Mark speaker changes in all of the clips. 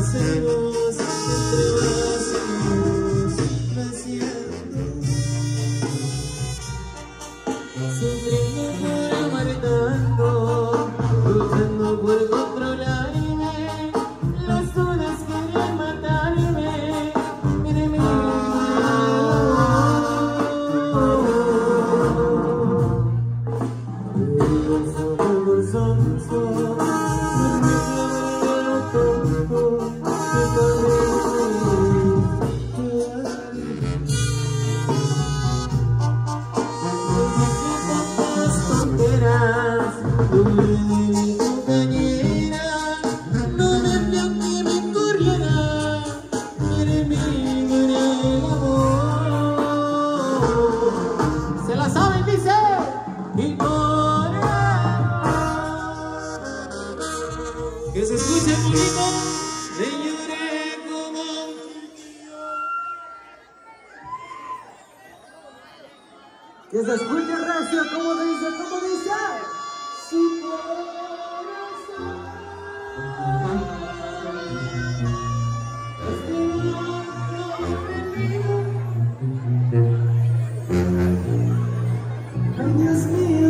Speaker 1: hacemos entre vacíos naciendo, sufriendo por amar tanto, luchando por controlarme, las olas quieren matarme, míreme. Se la saben, dice, y por que se escuche el público, le lloré como que se escuche recio, como dice, su corazón. Ay, Dios mío,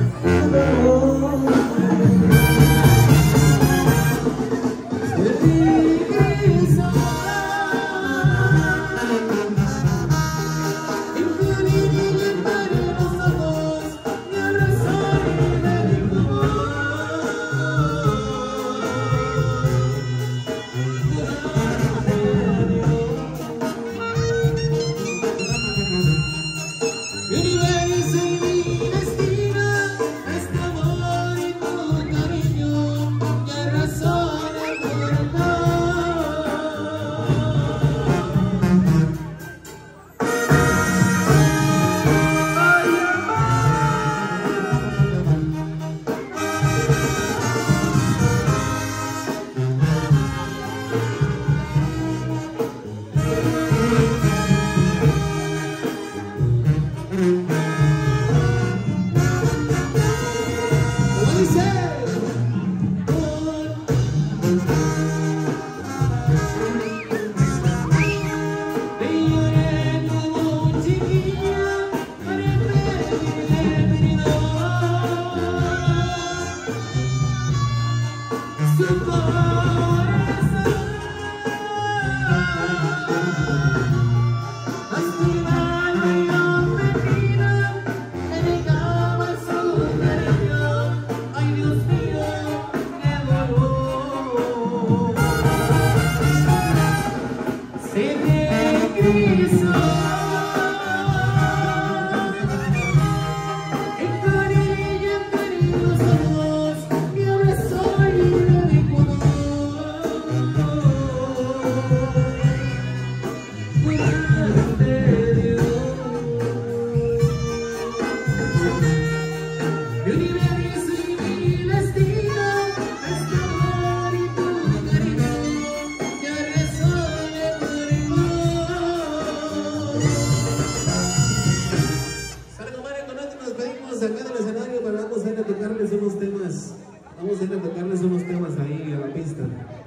Speaker 1: vamos a ir a tocarles unos temas ahí a la pista.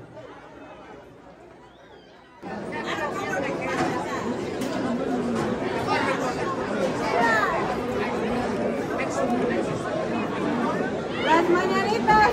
Speaker 2: Las mañanitas.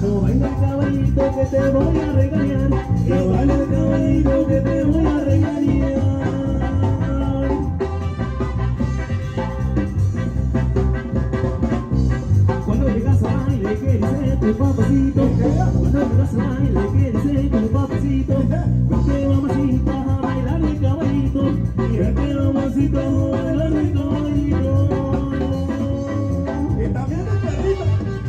Speaker 1: No baila el caballito que te voy a regañar. No baila el caballito que te voy a regañar. Cuando llegas a baile, ¿qué dice tu papacito? Cuando llegas a baile, ¿qué dice tu papacito? Vente mamacita a bailar el caballito. Vente mamacita a bailar el caballito. Y también el perrito.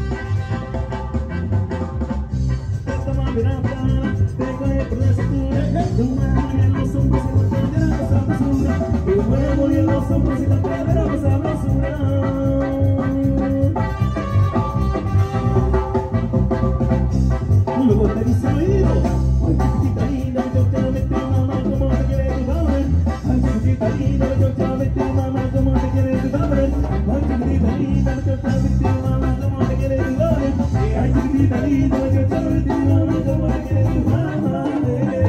Speaker 1: Esta mamera plana te cae por la cintura. Tu mano en los hombros y la cadera con sabrosura. Tu huevo en los hombros y la cadera con sabrosura. Luego te dice oído, ay chiquitita linda, yo te metí mamá como te quiere tu padre. Ay chiquitita linda, yo te metí mamá como te quiere tu padre. Ay chiquitita linda, yo te metí mamá como te quiere tu padre. Ay chiquitita linda, yo te metí mamá como te quiere tu padre.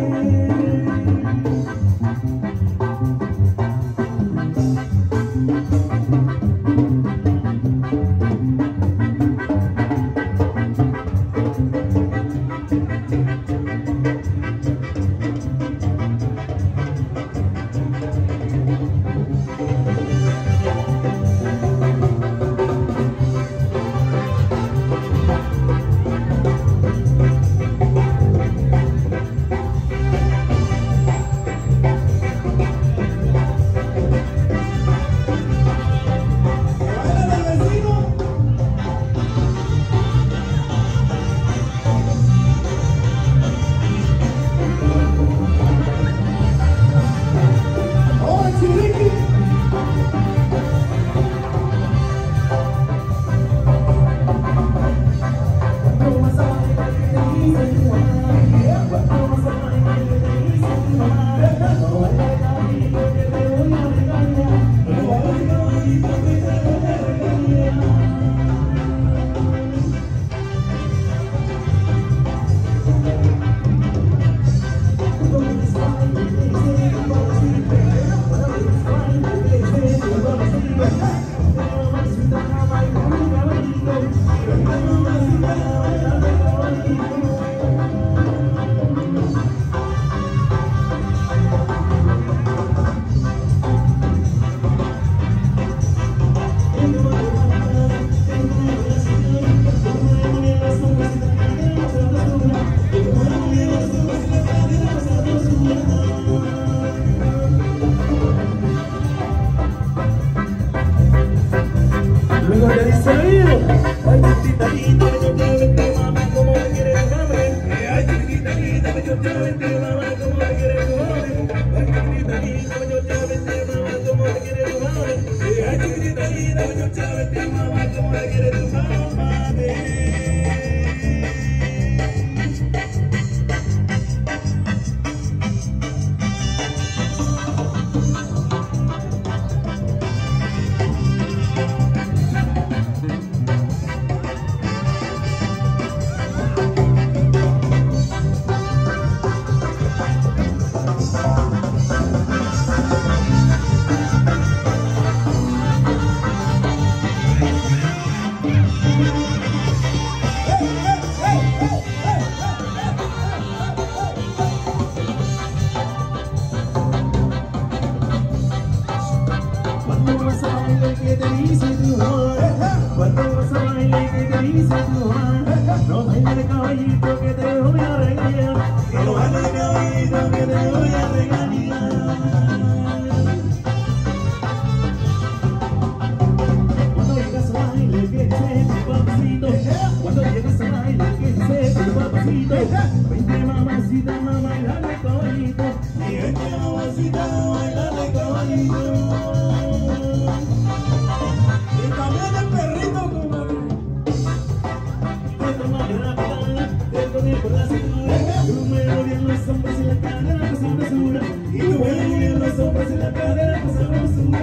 Speaker 1: No baila el caballito que te voy a regañar. No baila el caballito que te voy a regañar. Cuando llegas a baile, que dice tu papacito. Cuando llegas a baile, que dice tu papacito. Vente mamacita a bailar el caballito. Y vente mamacita a bailar el caballito. Y también el perrito como por la cintura, tú mueves bien los hombros y la cadera con sabrosura, y tú mueves bien los hombros y la cadera con sabrosura.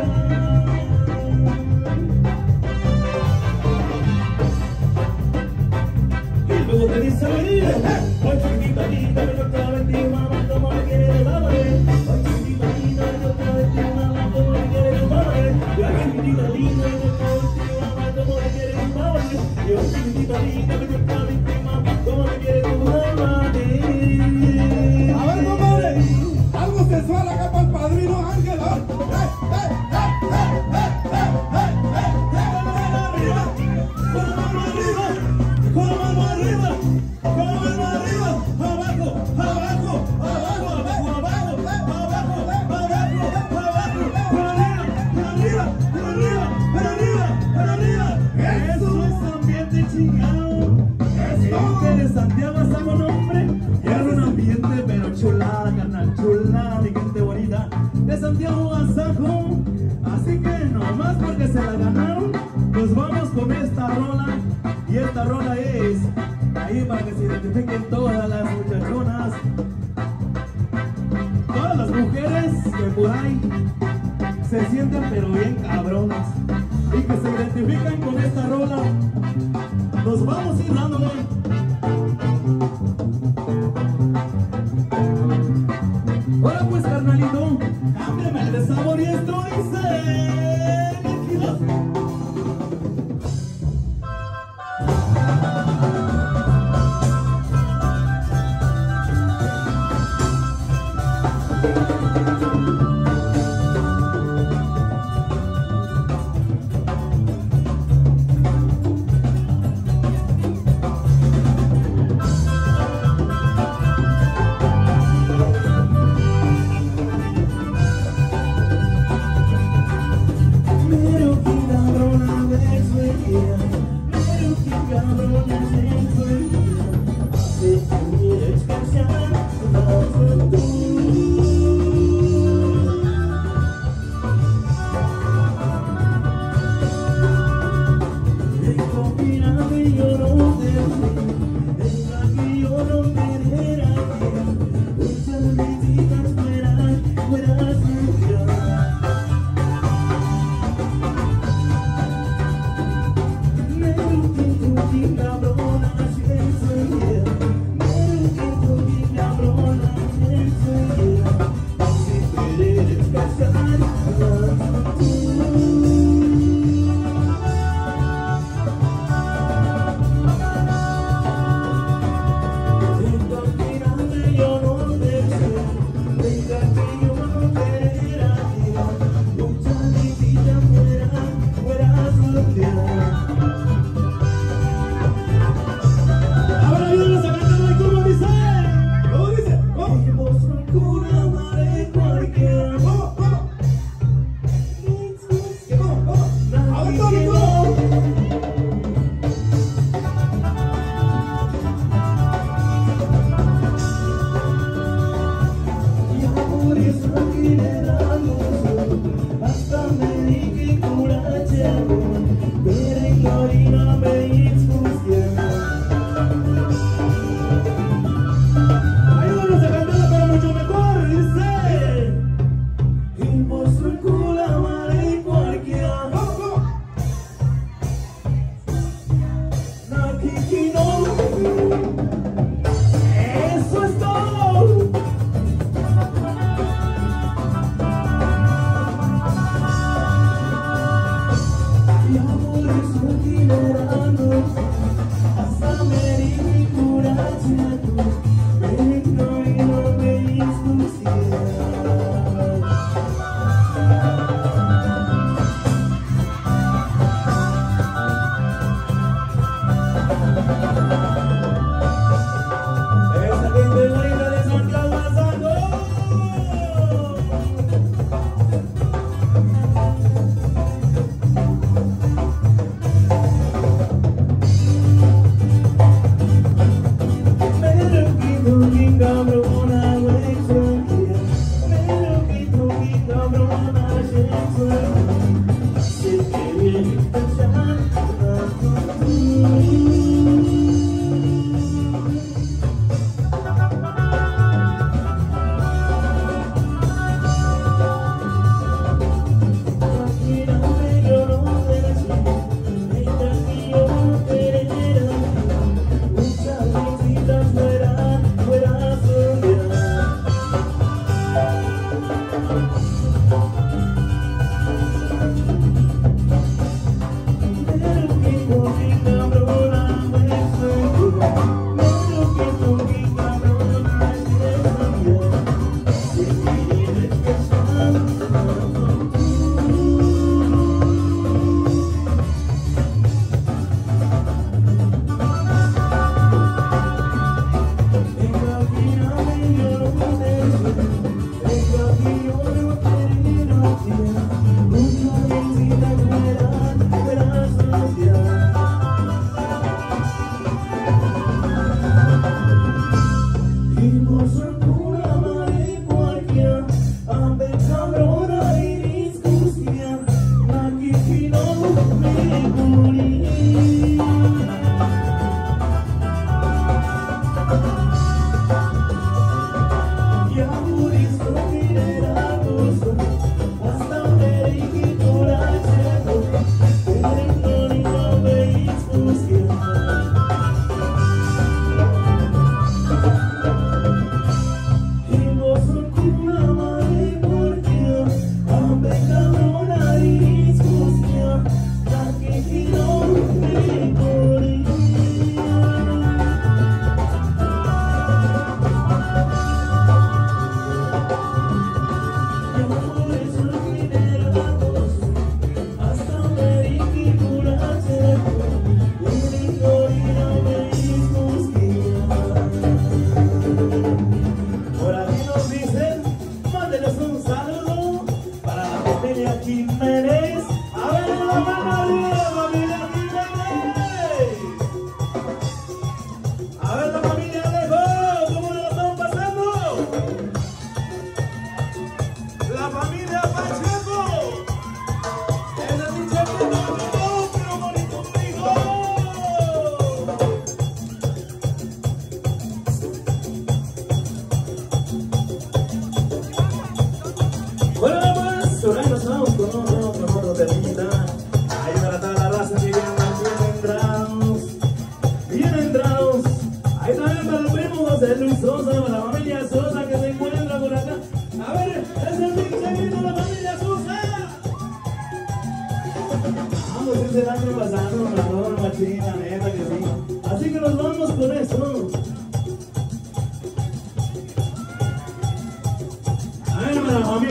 Speaker 1: Y luego te dice oído, ay chiquitita linda, yo te bendigo mamá como me quiere tu madre. Ay chiquitita linda, yo te bendigo mamá como me quiere tu madre. Ay chiquitita linda, yo te bendigo mamá como me quiere tu madre. Ay chiquitita linda, yo te bendigo arriba, con la mano arriba, abajo, abajo, abajo, abajo, abajo, abajo, abajo, por arriba, por arriba, por arriba, por arriba. Eso es ambiente chingado. Gente de Santiago estamos, hombre. Es un ambiente pero chulada, carnal, chulada, mi gente bonita de Santiago Azajo. Así que nomás porque se la ganaron, nos vamos con esta rola. Y esta rola es ahí para que se identifiquen todas las muchachonas, todas las mujeres que por ahí se sienten pero bien cabronas y que se identifican con esta rola. Nos vamos a ir dándole. Ahora pues, carnalito, cámbiame el de sabor y esto dice...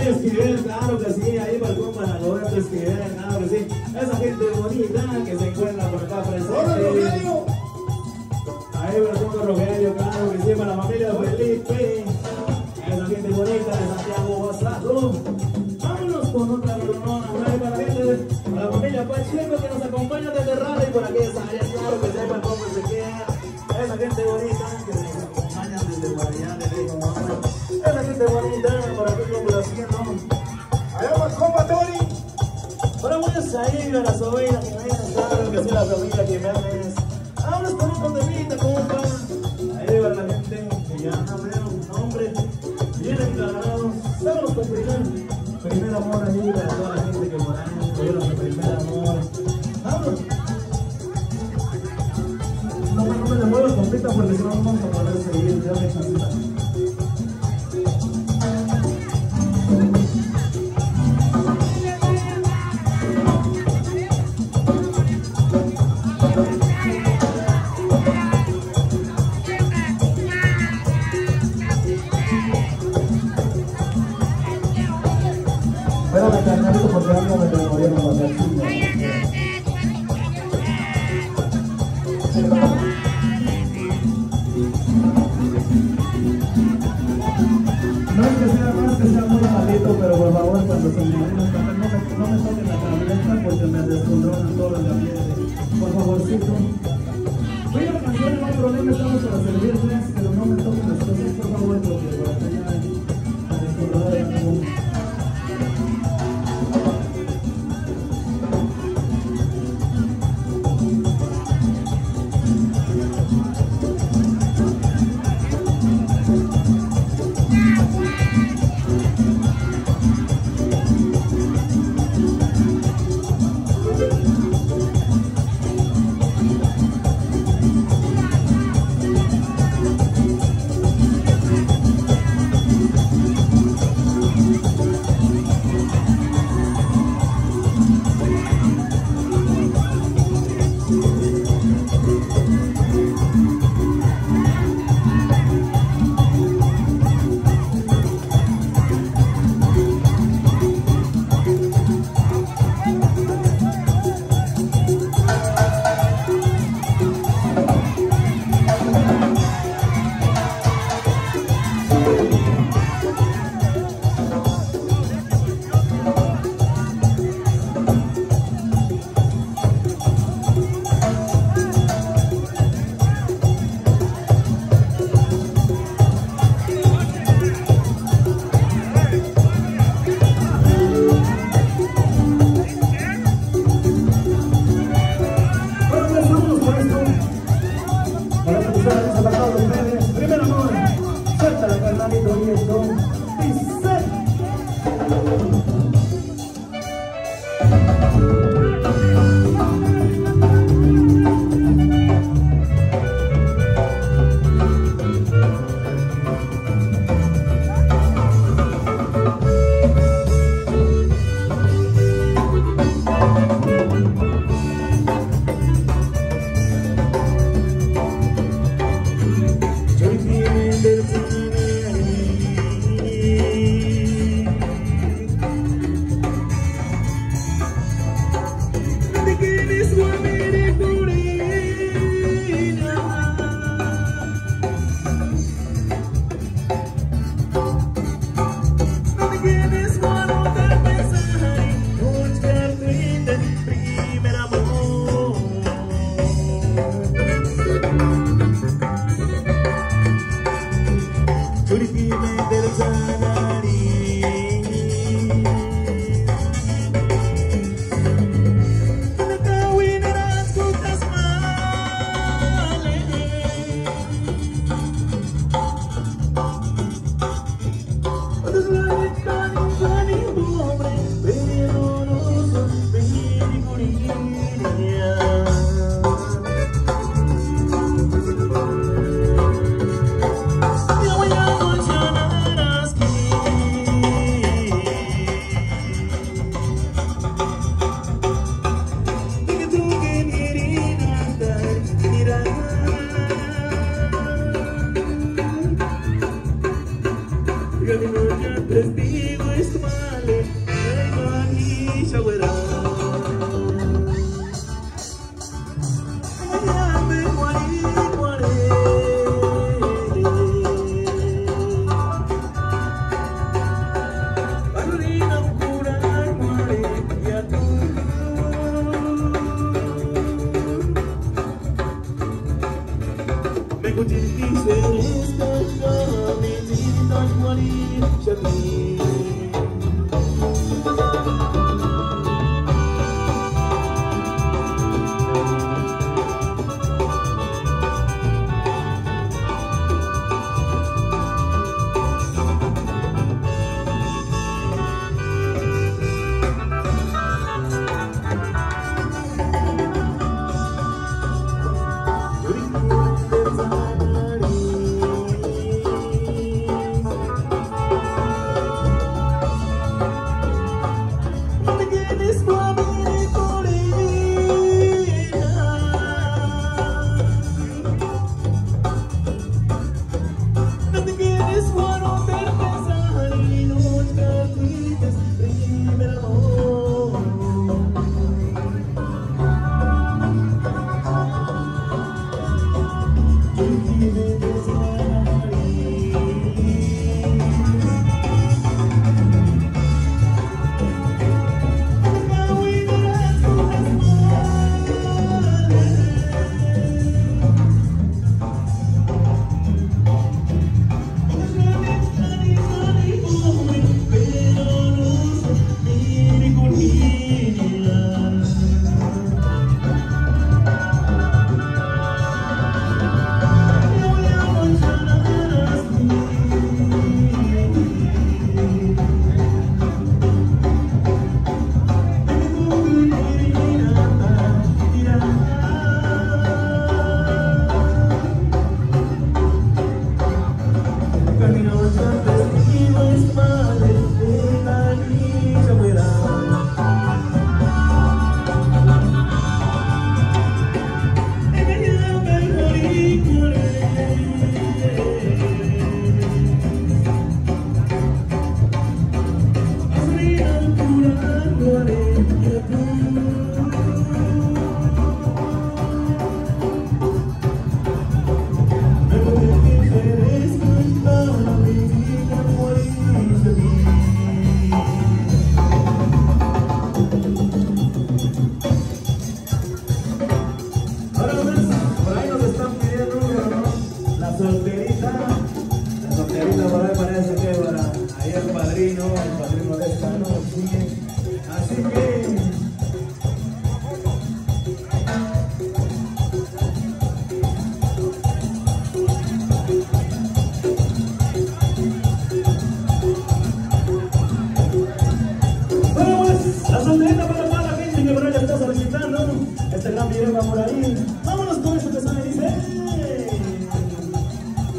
Speaker 1: Esquivel, claro que sí, ahí para el compa Dagoberto Esquivel, claro que sí. Esa gente bonita que se encuentra por acá presente. Ahí para el compa Rogelio, claro que sí, para la familia Felipe. Esa gente bonita de Santiago Basato. Vámonos con otra rolona, ahí para la familia Pacheco que nos acompaña desde Raleigh por aquellas áreas, claro que sepan cómo se queda. Esa gente bonita que nos acompaña desde Guardián de Ley, esa gente bonita por aquí como lo haciendo.
Speaker 3: Allá va compa Tony.
Speaker 1: Ahora voy a salir a la sobrina Jiménez, claro que sí, la familia Jiménez. Vámonos con un contemplita, compa. Ahí va la gente que ya no veo un nombre bien declarados. Vámonos con primer amor ahí para toda la gente que por ahí tuvieron su primer amor. Vámonos. No me demuevas, compita, porque si no vamos a poder seguir. Ya me chancita. Espérame, carnalito, porque algo me demorieron para hacer cine. No es que sea muy malito, pero por favor, cuando se me vayan a escapar, no me toquen la cabeza porque me descontrolan todo el ambiente. Por favorcito. Voy a la canción, no hay problema, estamos para servirles, pero no me toquen las cosas, por favor, porque por acá ya me descontrolaron. Les digo esto más. Este gran video va por ahí. Vámonos con esto que sale, dice.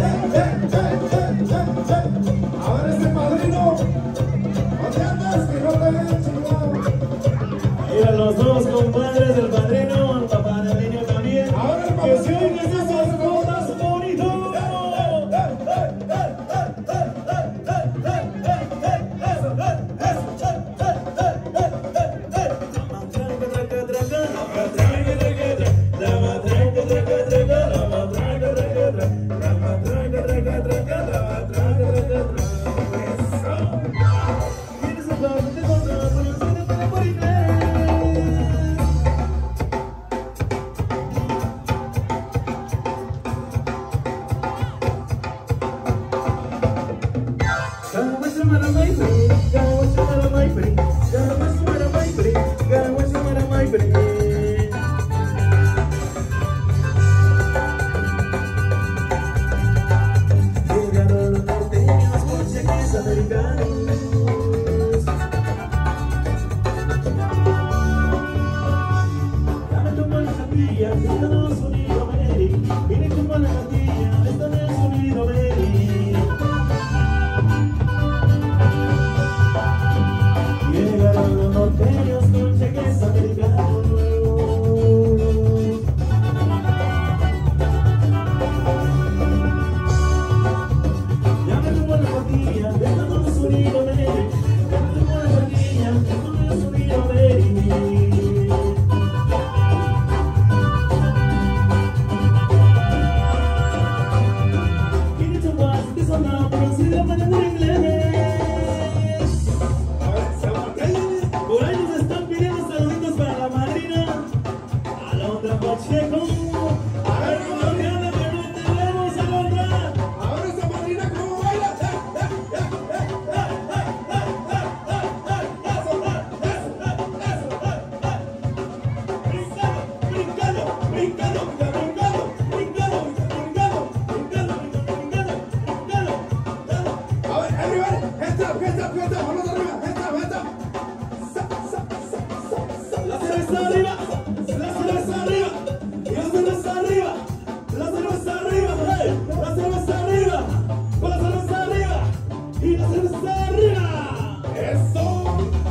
Speaker 3: Ahora ese padrino. ¿Dónde andas? Que no te veo, chingado.
Speaker 1: Mira los dos compadres del padrino, el papá del niño también.
Speaker 3: Ahora el papá.
Speaker 1: Que se oigan esas botas bonitas. Llegaron los norteños con cheques americanos. Dame tu mano capilla, Estados Unidos, Mary. Vine tu mano capilla, Estados Unidos, Mary. Llegaron los norteños con cheques americanos. Llame tu mano capilla, Estados Unidos, Mary. Llame tu mano capilla, Estados Unidos, Mary. Por ahí nos están pidiendo saluditos para la madrina Alondra Pacheco. A ver, colombiana, que no te vemos, Alondra.
Speaker 3: Ahora esa padrina, ¿cómo baila? A ver, everybody, hands up, manos arriba, hands up.
Speaker 1: La cerveza arriba, la cerveza arriba, y la cerveza arriba, la cerveza arriba, hey, la cerveza arriba, con la cerveza arriba, y la cerveza arriba.
Speaker 3: Eso.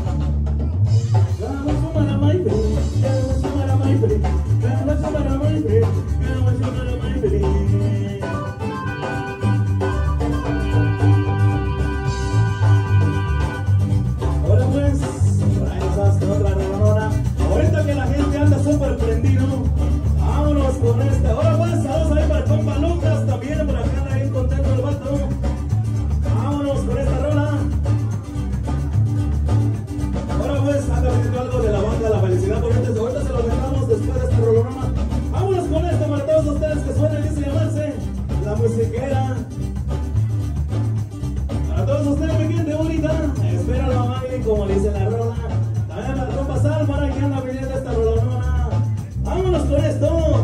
Speaker 1: Ahora pues, por ahí nos vamos con otra rolonona. Ahorita que la gente anda súper prendido, vámonos con esta. Ahora pues, saludos ahí para el compa Lucas, también por acá anda bien contento el vato. Vámonos con esta rola. Ahora pues, anda pidiendo algo de la banda La Felicidad Corrientes. Ahorita se lo dejamos después de esta rolonona. Vámonos con esta para todos ustedes que suena, dice llamarse La Musiquera. Para todos ustedes, mi gente bonita, espera la mamá y como dice la rola. También para el compa Sal, para que anda pidiendo esta rolonona. Vámonos con esto.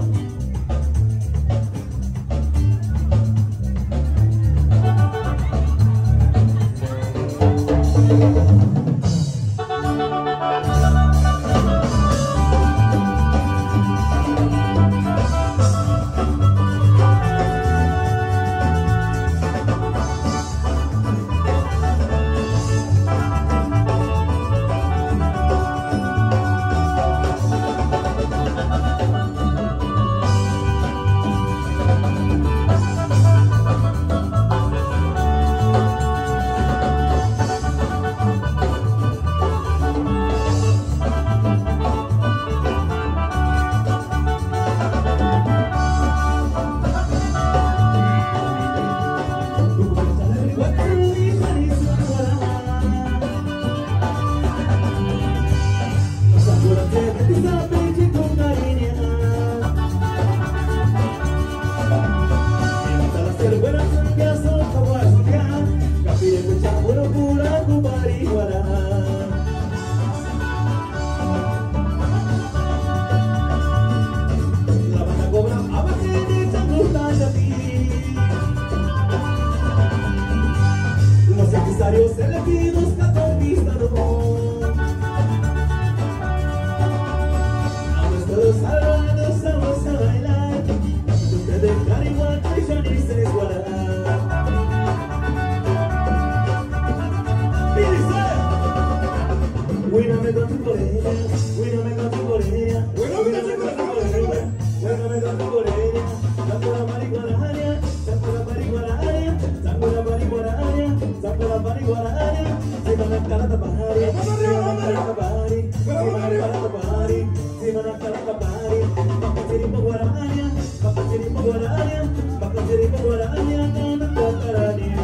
Speaker 1: Los elegidos que conquistaron. Ahora todos salvados vamos a bailar. Usted de Carihuaca y Janice Guará. Bueno, me canto por ella. Bueno, me canto por ella. Bueno, me canto por ella. Saco la marihuana, saco la marihuana, saco la marihuana, saco la marihuana. Si van a calata pari, si van a calata pari, si van a calata pari, si van a calata pari. Pakasiri pagwaranya, pakasiri pagwaranya, pakasiri pagwaranya, kana kakarania.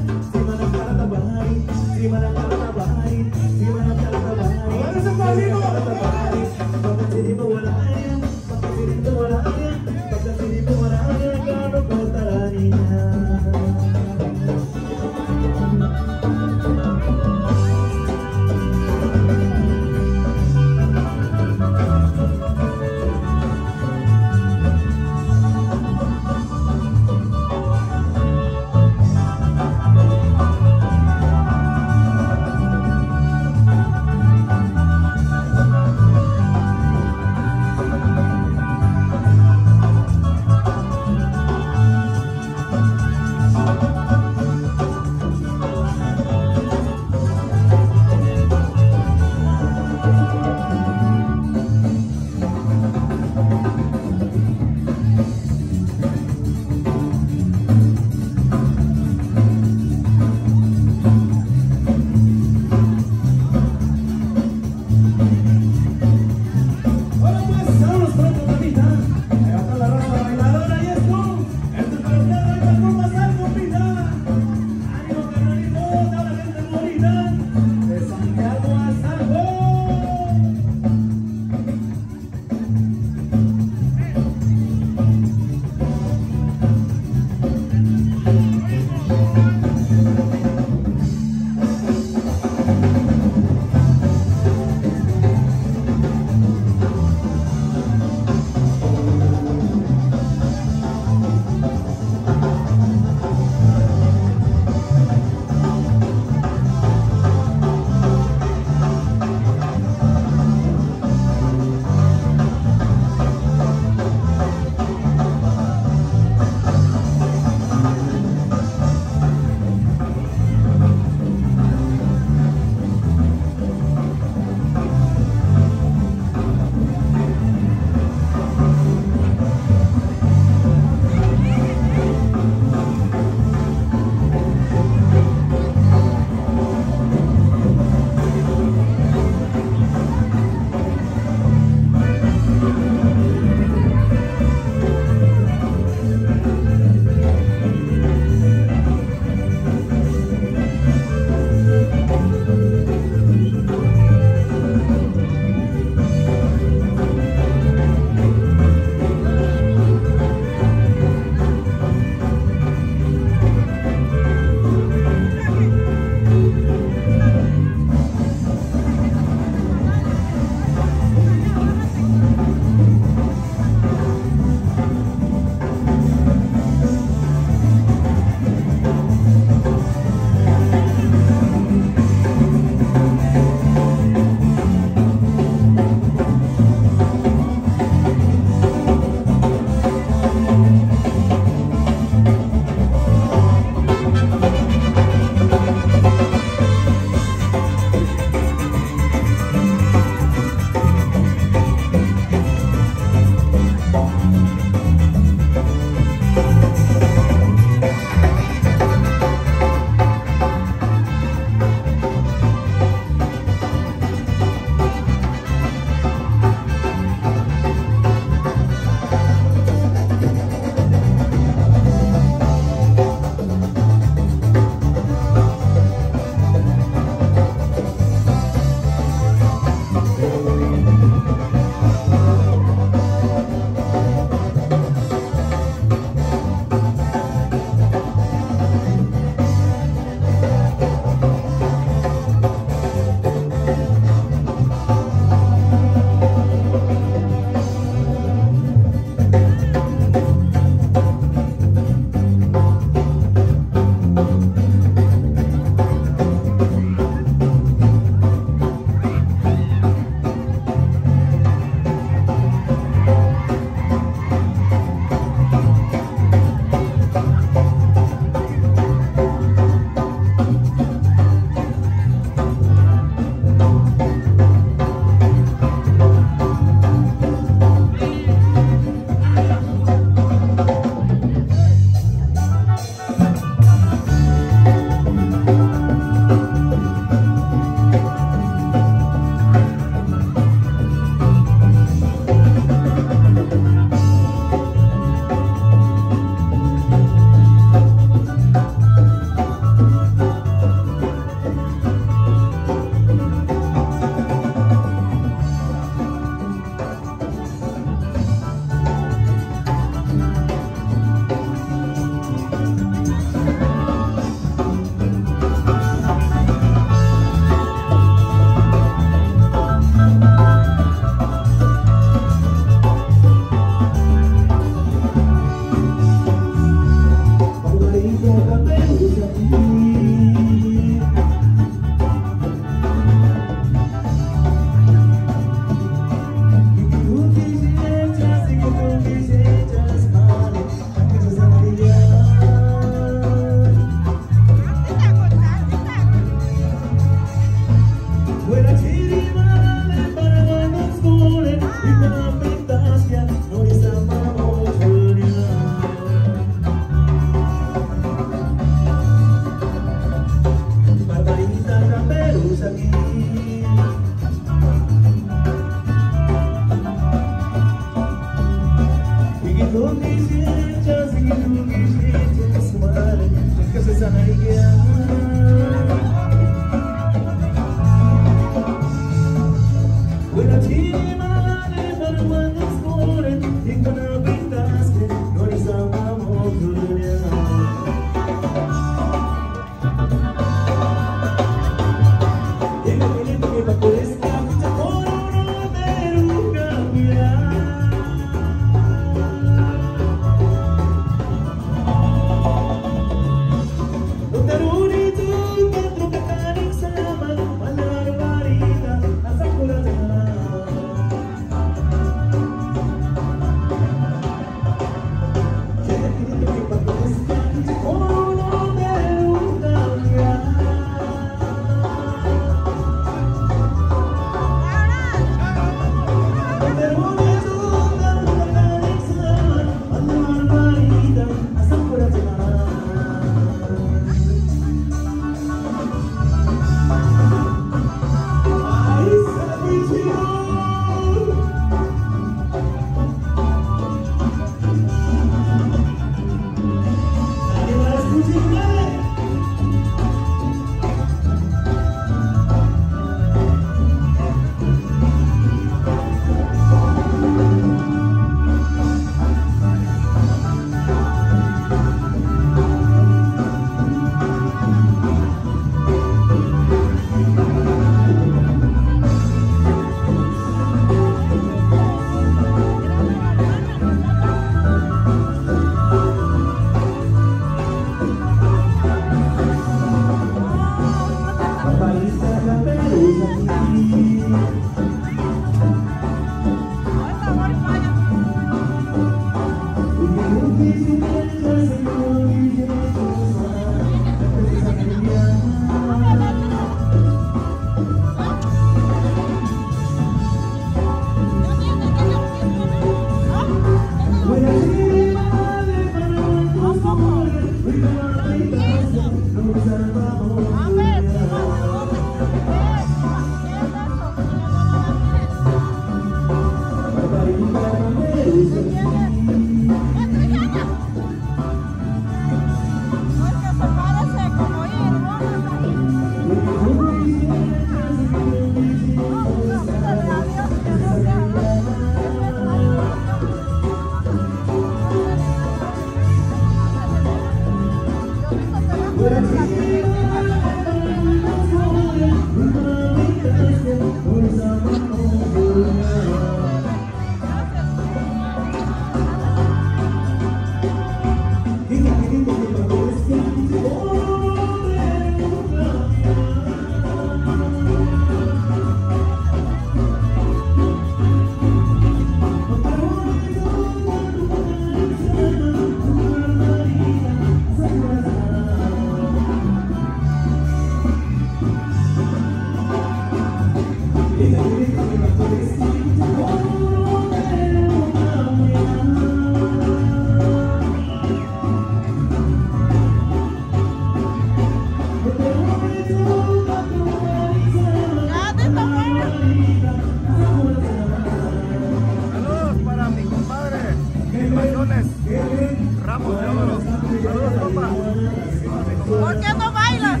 Speaker 2: ¿Por qué no bailas?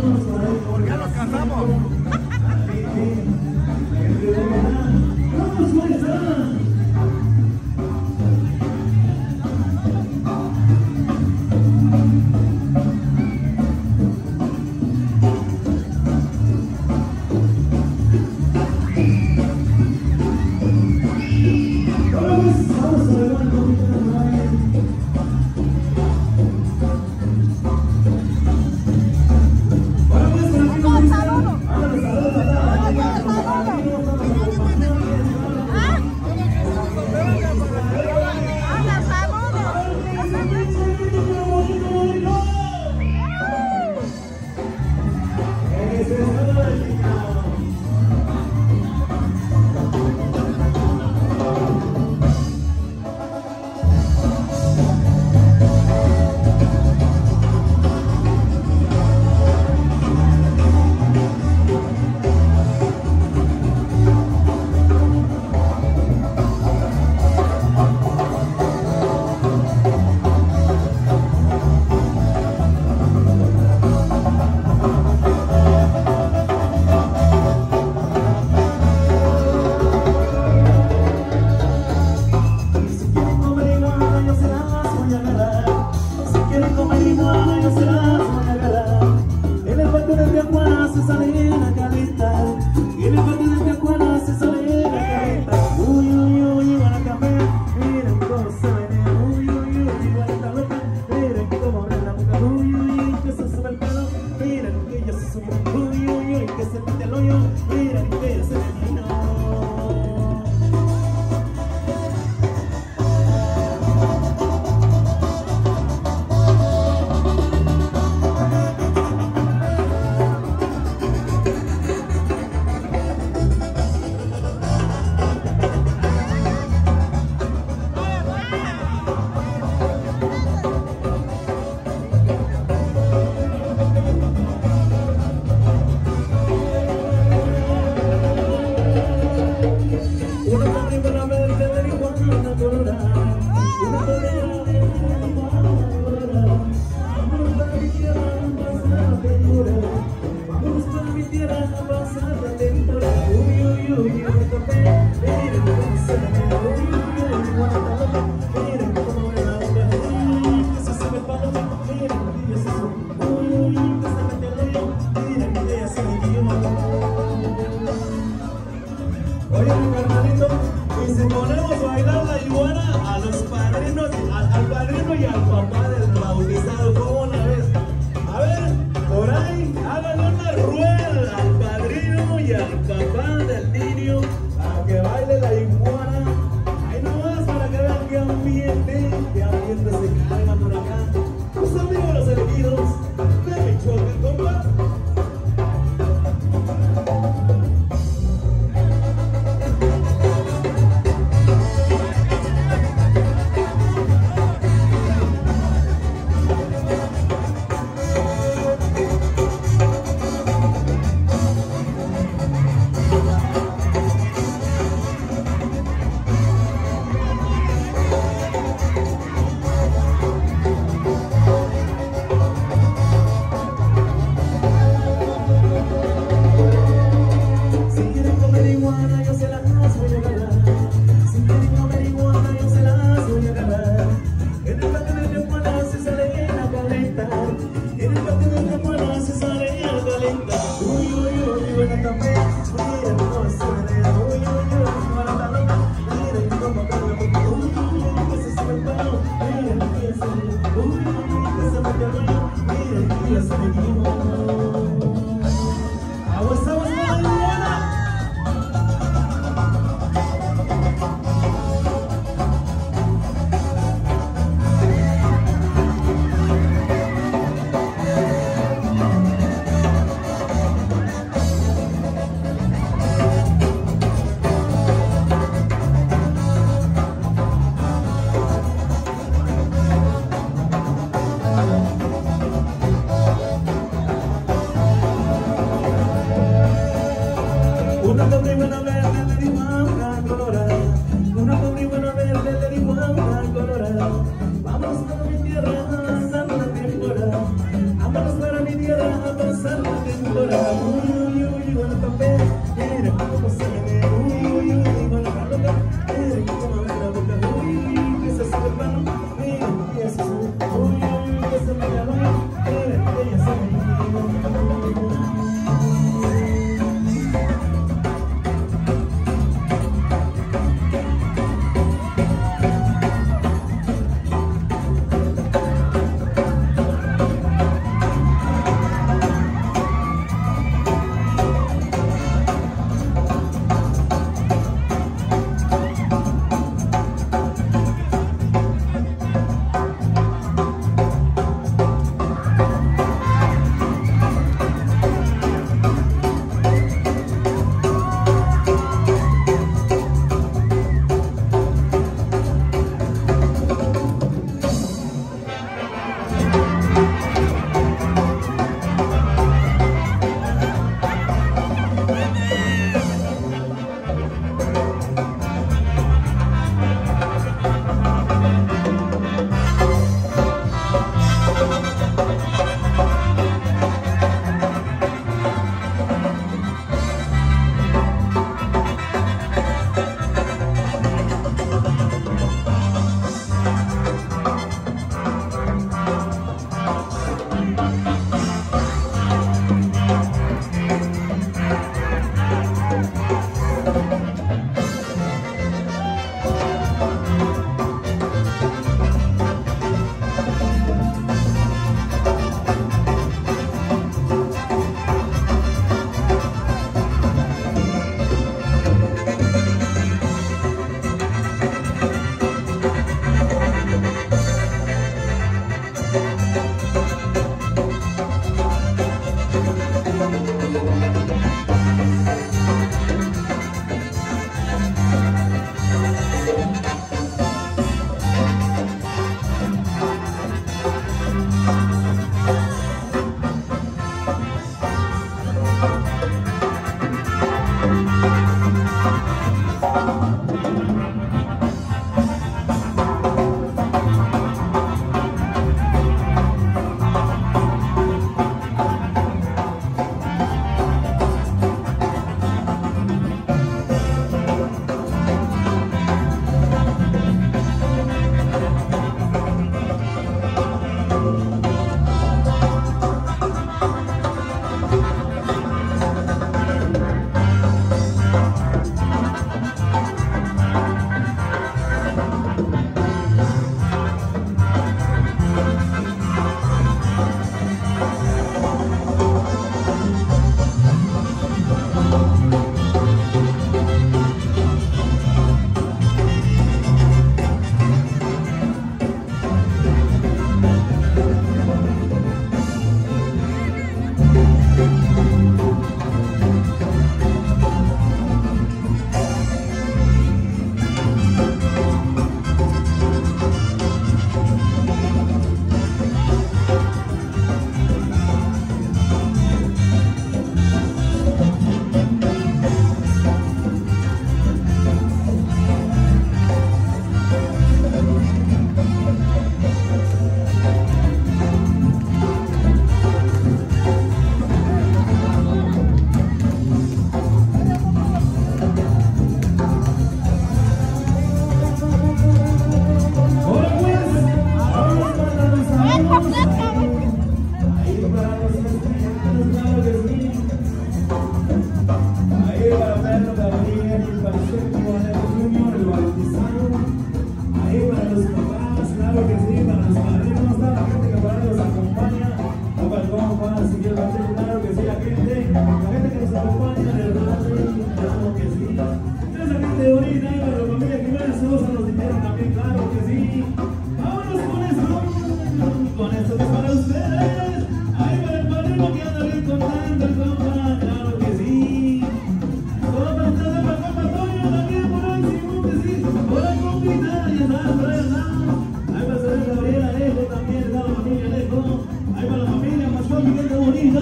Speaker 4: Porque nos cansamos.
Speaker 1: tierra a pasar la temporada. Uy, uy, uy, Guanatapé, miren cómo se menea. Uy, uy, uy, Guanatapé, miren cómo me la boca. Uy, que se sabe el palo, miren que ya se sube. Uy, uy, que se mete el león, miren que ya se me guió. Oye, mi carnalito, y si ponemos a bailar la iguana a los padrinos, al padrino y al papá del bautizado, ¿cómo la ves? A ver, por ahí, háganle una rueda al padrino y al papá del niño para que baile la iguana. Ahí nomás para que vean qué ambiente se carga por acá. Los amigos, los elegidos de Michoacán, compa. Una pobre buena verde le dijo a una colorada, una pobre buena verde le dijo a una colorada, vamos para mi tierra a pasar la temporada, vámonos para mi tierra a pasar la temporada. Uy, uy, uy, Guanatapé, miren cómo se menea. Uy, uy, uy, Guanatapé, miren cómo me la boca. Uy, uy, que se sube el palo, miren que se sube. Uy, uy, que se me la boca, miren que ya se me corazón, mi gente bonita.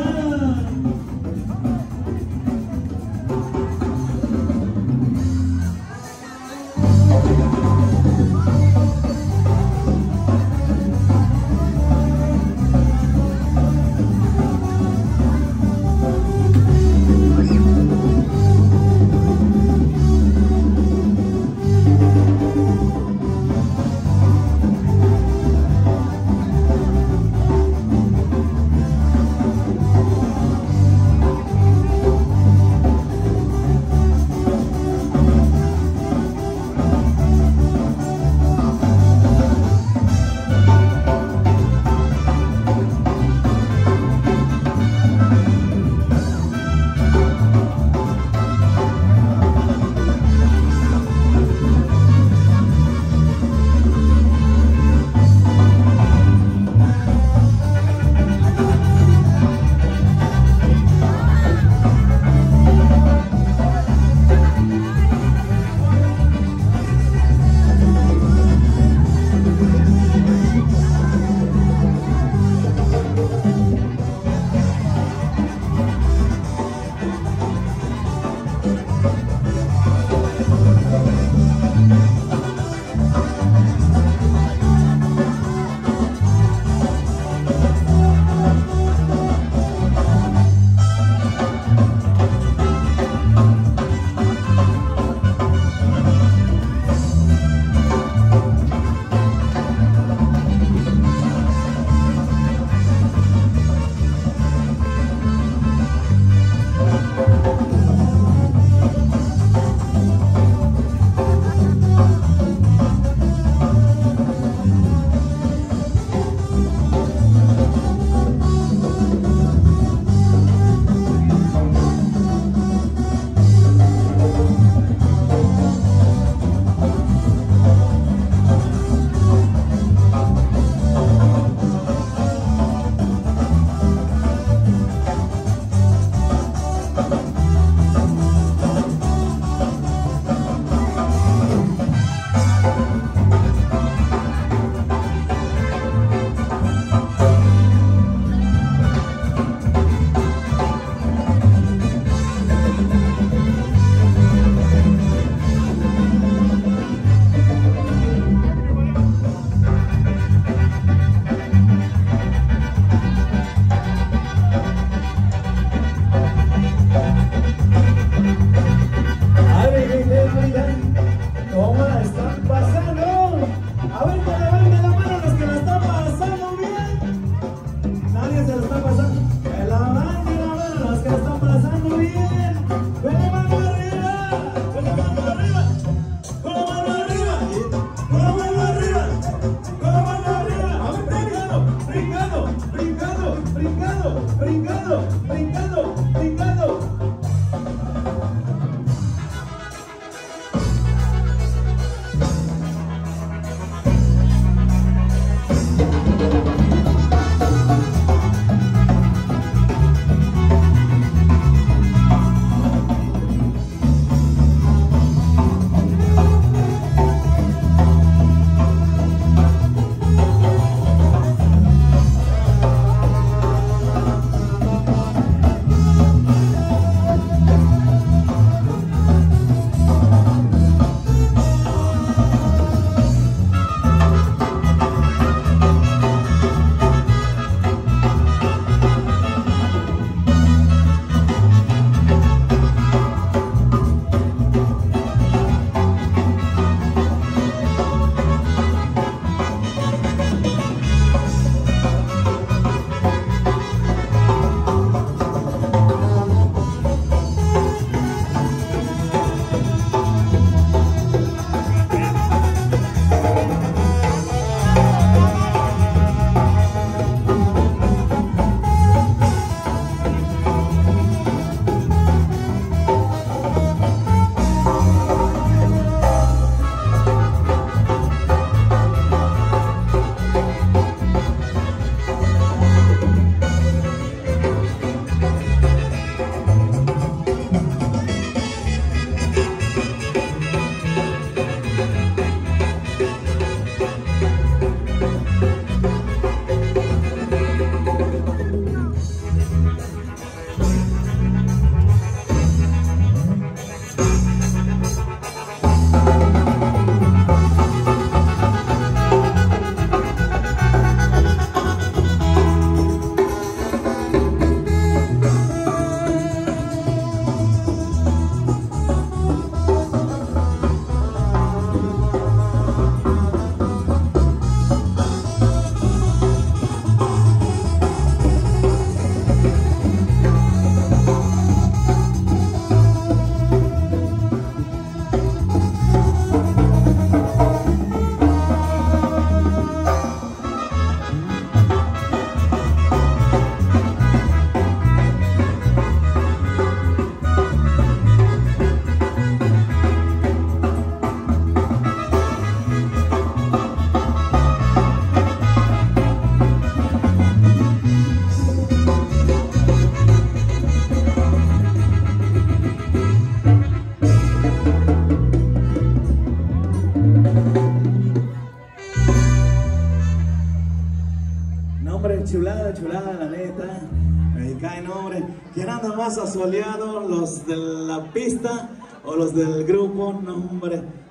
Speaker 1: No, hombre, chulada, chulada, la neta. Me cae, no, hombre. ¿Quién anda más asoleado? ¿Los de la pista o los del grupo? No, hombre.